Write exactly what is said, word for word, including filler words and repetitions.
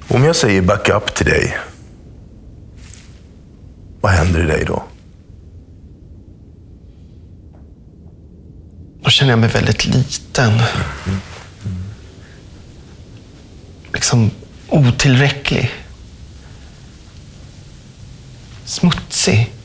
Om jag säger back up till dig, vad händer i dig då? Då känner jag mig väldigt liten. Liksom otillräcklig. Smutsig.